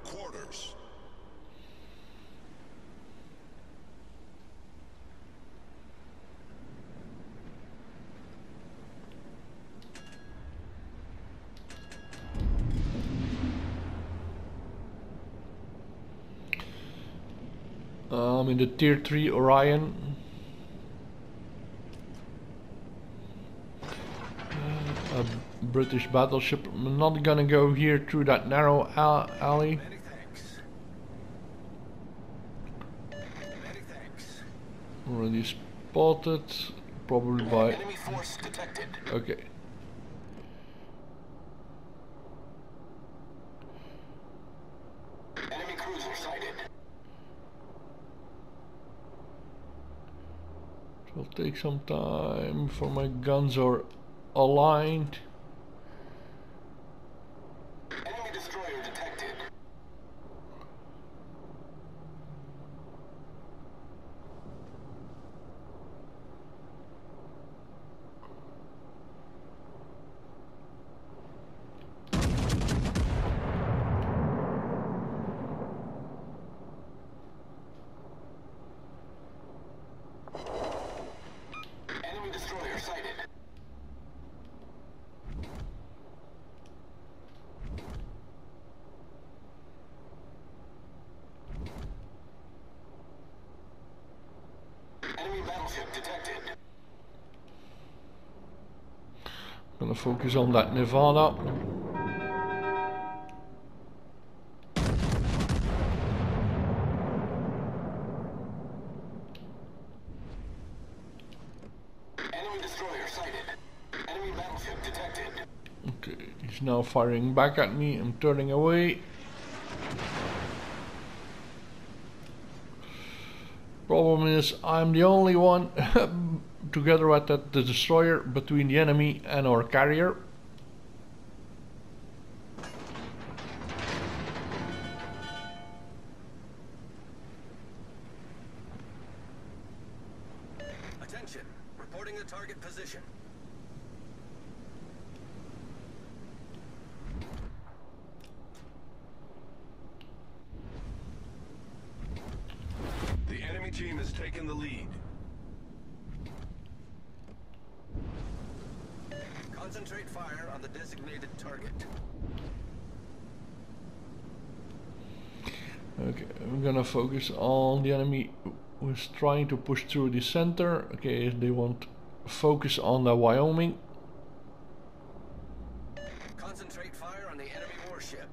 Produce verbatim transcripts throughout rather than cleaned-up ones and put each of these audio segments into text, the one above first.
quarters. I'm in the tier three Orion. Uh, a British battleship. I'm not gonna go here through that narrow al alley. Many thanks. Many thanks. Already spotted. Probably by... Enemy force detected. Okay. Enemy cruiser sighted. It will take some time before my guns are aligned. Enemy destroyer detected. Enemy destroyer sighted. Enemy battleship detected. I'm gonna focus on that Nevada. Enemy destroyer sighted. Enemy battleship detected. Okay, he's now firing back at me. I'm turning away. Problem is, I'm the only one together at that the destroyer between the enemy and our carrier. Attention, reporting the target position. The enemy team has taken the lead. Concentrate fire on the designated target. Okay, I'm gonna focus on the enemy who is trying to push through the center. Okay, they want focus on the Wyoming. Concentrate fire on the enemy warship.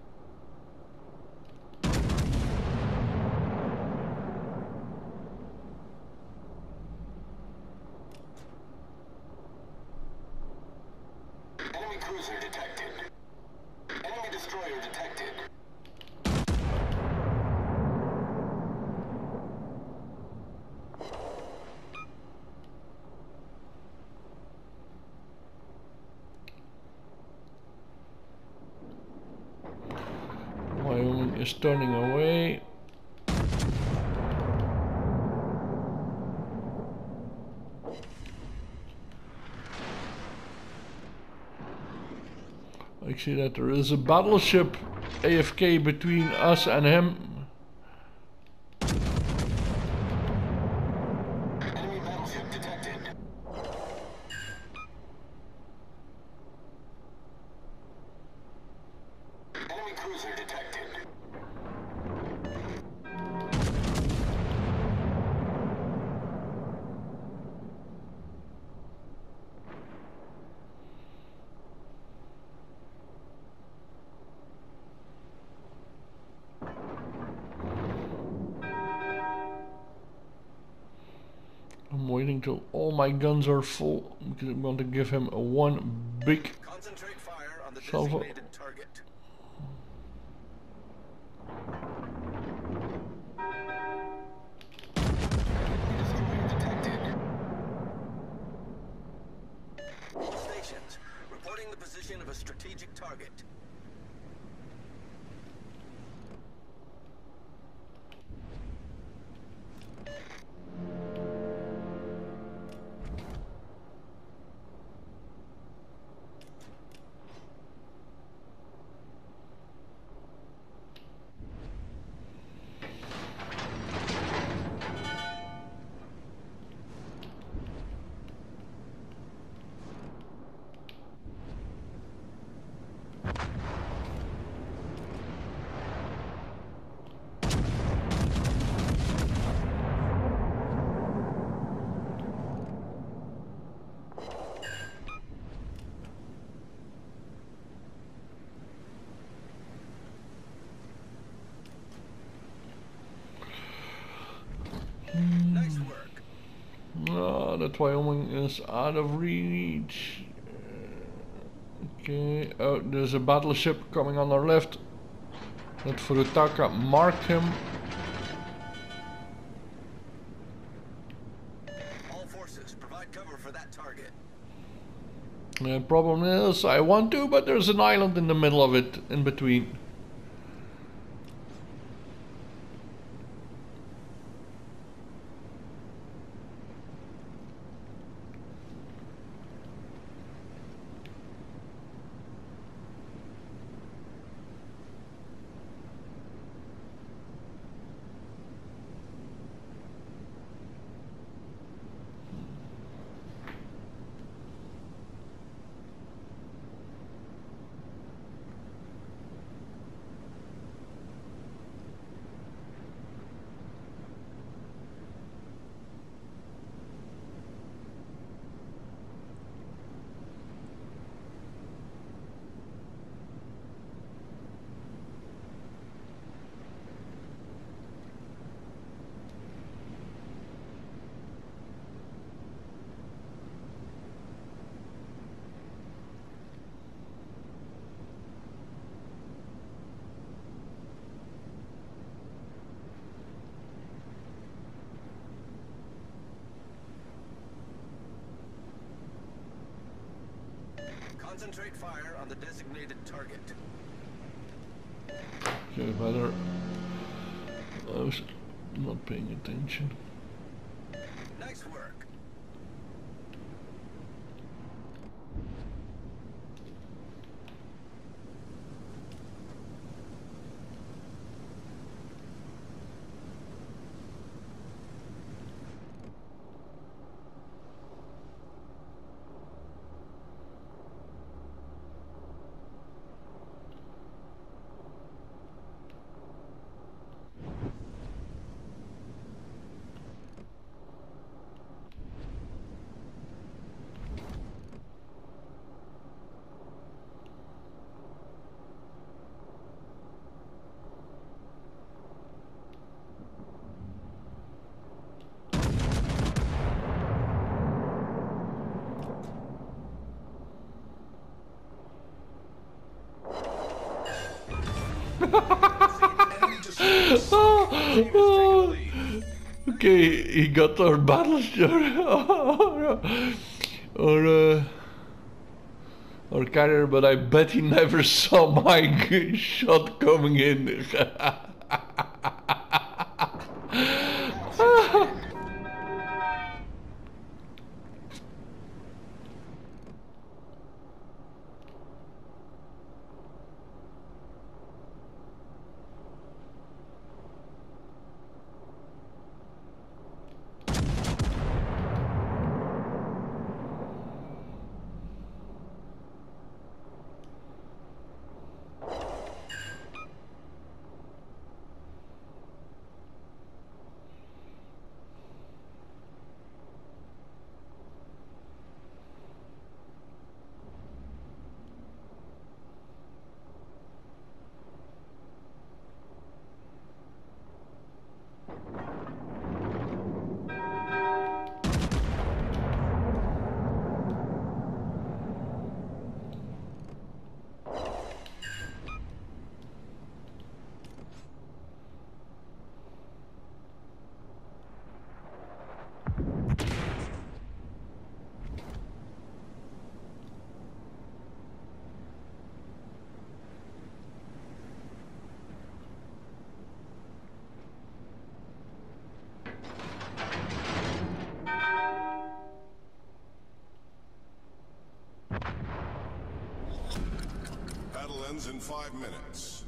Enemy cruiser detected. Enemy destroyer detected. Wyoming is turning away. I see that there is a battleship A F K between us and him. Enemy battleship detected. Enemy cruiser detected. I'm waiting till all my guns are full because I'm going to give him a one big Concentrate fire on the salvo. designated target. Enemy destroyer detected. All stations, reporting the position of a strategic target. that Wyoming is out of reach. Okay, oh, there's a battleship coming on our left. That Furutaka marked him. All forces, provide cover for that target. The problem is, I want to, but there's an island in the middle of it, in between. Concentrate fire on the designated target. Okay, better. I was not paying attention. Nice work. oh, oh. Okay, he got our battleship or uh, or carrier, but I bet he never saw my shot coming in. Battle ends in five minutes.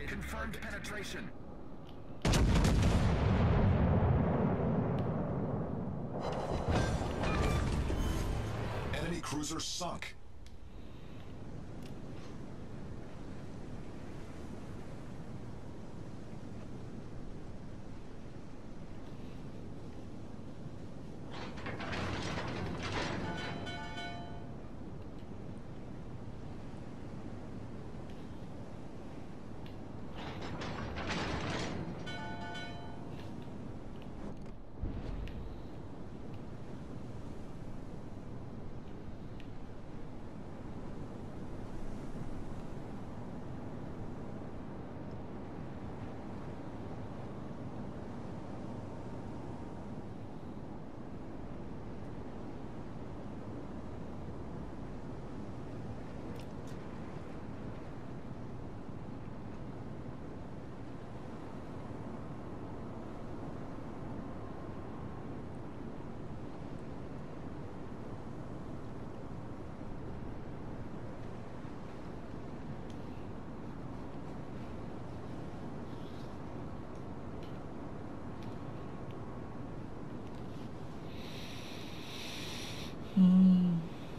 Confirmed penetration. Enemy cruiser sunk. Hmm.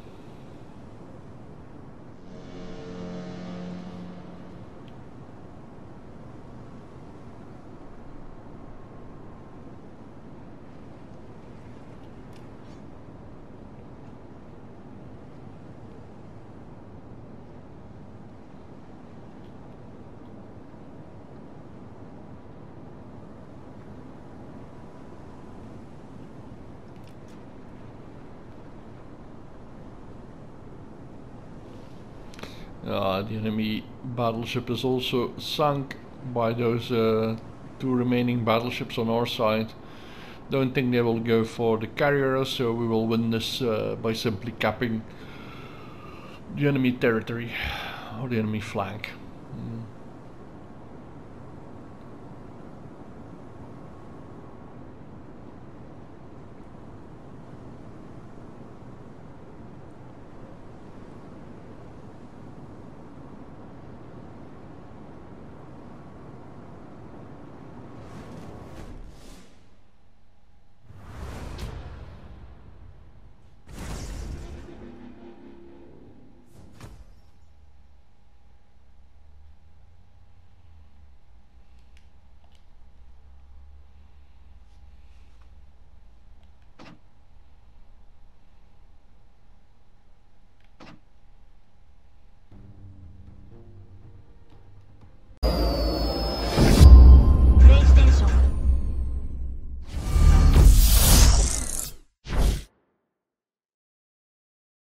Uh, the enemy battleship is also sunk by those uh, two remaining battleships on our side. Don't think they will go for the carrier, so we will win this uh, by simply capping the enemy territory or the enemy flank. Mm.